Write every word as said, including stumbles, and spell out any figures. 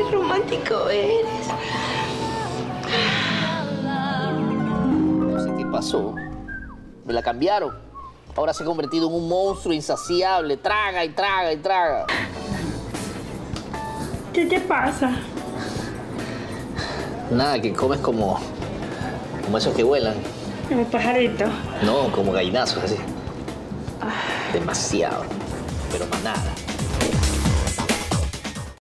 romántico eres. No sé qué pasó. Me la cambiaron. Ahora se ha convertido en un monstruo insaciable. Traga y traga y traga. ¿Qué te pasa? Nada, que comes como... como esos que vuelan. Como pajarito. No, como gallinazos, así. Demasiado. Pero más nada.